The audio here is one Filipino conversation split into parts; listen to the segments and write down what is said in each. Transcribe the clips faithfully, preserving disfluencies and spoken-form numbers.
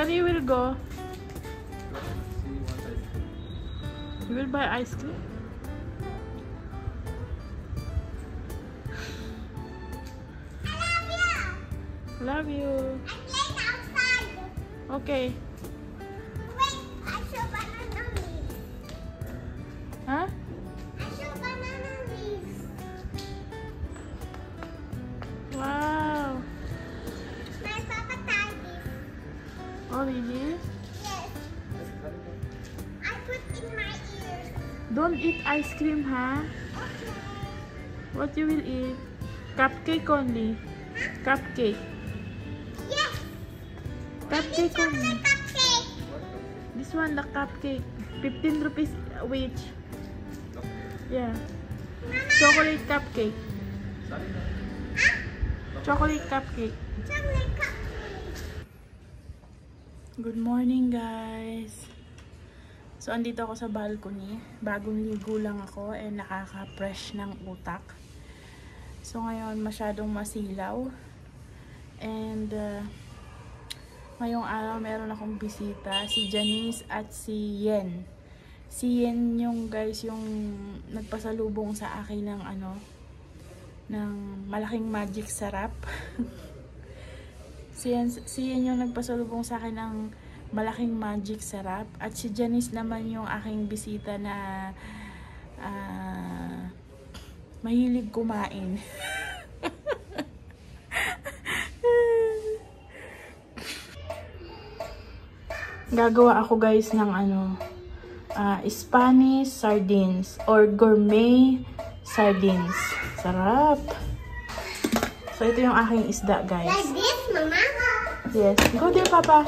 Where you will go? You will buy ice cream? Love you. I'm playing outside. Okay. Wait, I show banana leaves. Huh? I show banana leaves. Wow. My papa tied this. Oh, really? Yes. I put in my ears. Don't eat ice cream, huh? Okay. What you will eat? Cupcake only. Cupcake. Yes. Cupcake only. Chocolate cupcake. This one, the cupcake. fifteen rupees each. Yeah. Mama. Chocolate cupcake. Huh? Chocolate cupcake. Chocolate cupcake. Good morning, guys. So, andito ako sa balcony. Bagong ligo lang ako and nakaka-fresh ng utak. So, ngayon masyadong masilaw. And, uh, ngayong araw meron akong bisita. Si Janice at si Yen. Si Yen yung, guys, yung nagpasalubong sa akin ng, ano, ng malaking magic sarap. si, Yen, si Yen yung nagpasalubong sa akin ng malaking magic sarap. At si Janice naman yung aking bisita na uh, mahilig kumain. Gagawa ako, guys, ng ano, uh, Spanish sardines or gourmet sardines. Sarap. So, ito yung aking isda, guys. Like this, Mama? Yes. Go there, Papa.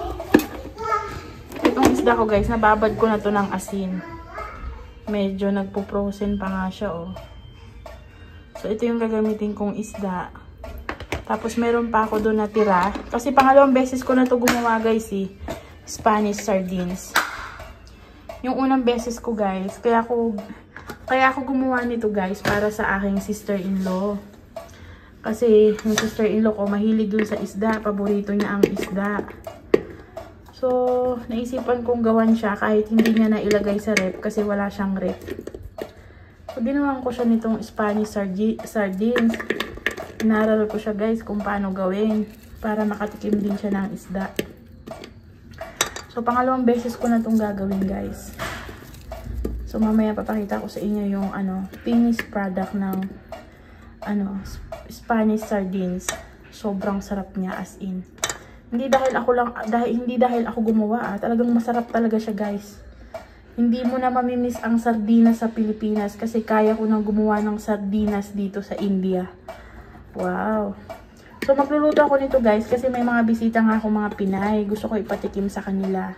Itong isda ko, guys, nababad ko na to ng asin. Medyo nagpo-frozen pa nga siya, oh. So, ito yung gagamitin kong isda. Tapos, meron pa ako doon na tira. Kasi pangalawang beses ko na to gumawa, guys, eh. Spanish sardines. Yung unang beses ko, guys, kaya ako, kaya ako gumawa nito, guys, para sa aking sister-in-law. Kasi, yung sister-in-law ko, mahilig dun sa isda. Paborito niya ang isda. So, naisipan kong gawan siya kahit hindi niya na ilagay sa rep kasi wala siyang rep. So, ginawan ko siya nitong Spanish sardines. Inaral ko siya, guys, kung paano gawin para makatikim din siya ng isda. So, pangalawang beses ko na itong gagawin, guys. So, mamaya papakita ko sa inyo yung, ano, finished product ng, ano, Spanish sardines. Sobrang sarap niya, as in. Hindi dahil ako lang, dahil, hindi dahil ako gumawa, ah. Talagang masarap talaga siya, guys. Hindi mo na mamimiss ang sardinas sa Pilipinas kasi kaya ko nang gumawa ng sardinas dito sa India. Wow! So, magluluto ako nito, guys, kasi may mga bisita nga ako mga Pinay. Gusto ko ipatikim sa kanila.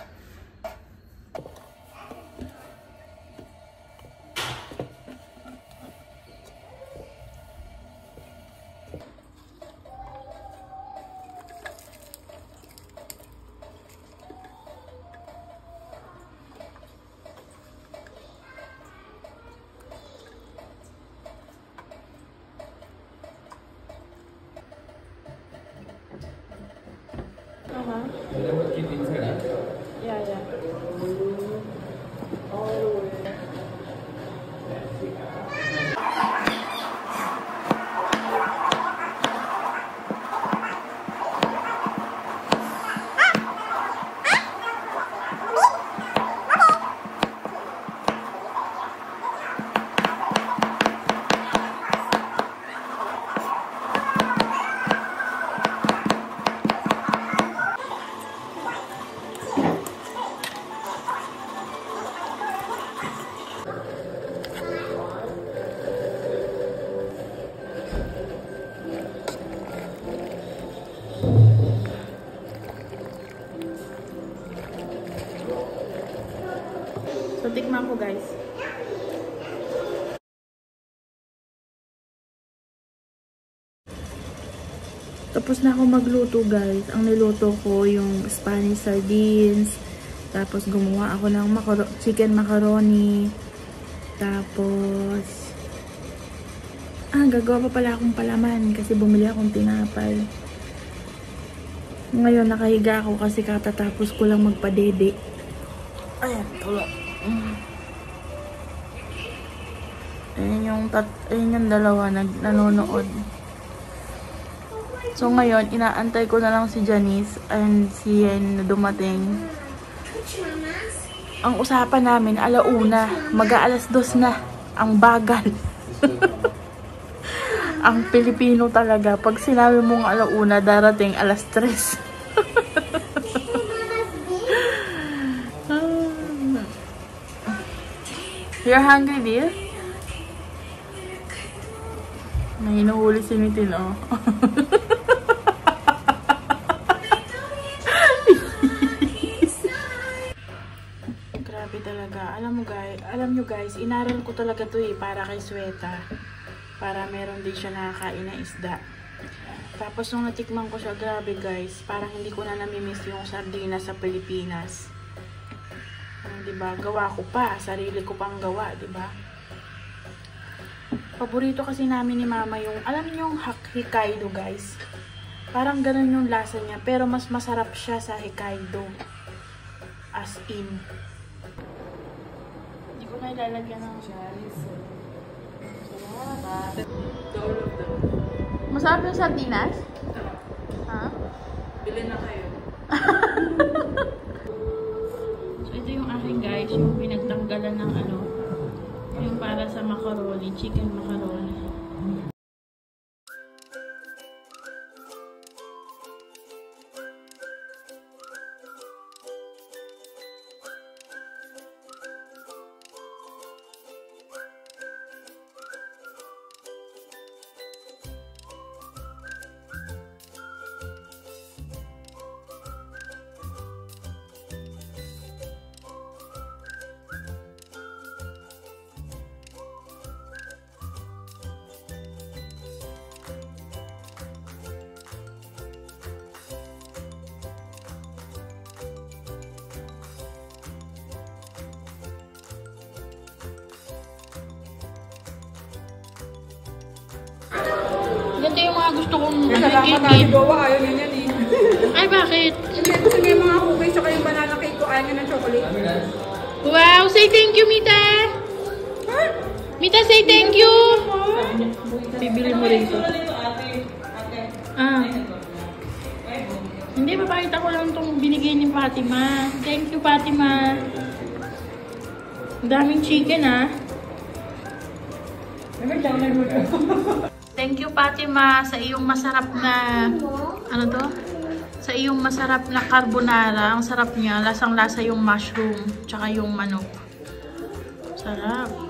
Uh-huh. Yeah, yeah. So, tikman ko, guys. Tapos na ako magluto, guys. Ang niluto ko yung Spanish sardines. Tapos gumawa ako ng macaro chicken macaroni. Tapos ah, gagawa pa pala akong palaman kasi bumili akong tinapay. Ngayon, nakahiga ako kasi katatapos ko lang magpadede. Ayan, tulog. Mm. Ayan yung, tat ayan yung dalawa na nanonood. So ngayon, inaantay ko na lang si Janice and si Yen na dumating. Ang usapan namin, alauna, mag-aalas dos na. Ang bagal. Ang Pilipino talaga. Pag sinabi mong alauna, darating alas tres. You're hungry, dear? May hinuhuli si Mitin, oh. Grabe talaga. Alam mo guys, alam nyo guys, inaral ko talaga to eh, para kay Sweta. Para meron din siya nakakain na isda. Tapos nung natikman ko siya, grabe guys, parang hindi ko na namimiss yung sardinas sa Pilipinas. Um, diba? Gawa ko pa. Sarili ko pang gawa, diba? Paborito kasi namin ni Mama yung, alam niyo yung Hokkaido guys. Parang ganun yung lasa niya, pero mas masarap siya sa Hokkaido. As in. Hindi ko na ilalagyan ng salamat. Masarap yung sardinas? Ha? Bili na kayo. So ito yung akin guys, yung pinagtanggalan ng ano, yung para sa macaroni, chicken macaroni. Ganito yung mga gusto kong Kasi gawa, ayaw niya yan eh. Ay, bakit? Hindi, kasi may mga cookies saka yung banana cake ko, ayaw niya ng chocolate. Wow! Say thank you, Mita! Mita, say thank you! Bibili mo rin ito. Ah. Hindi, mapakita ko lang itong binigay ni Fatima. Thank you, Fatima. Ang daming chicken, ah. Thank you, Fatima, sa iyong masarap na, ano to? Sa iyong masarap na carbonara. Ang sarap niya. Lasang-lasa yung mushroom, tsaka yung manok. Sarap.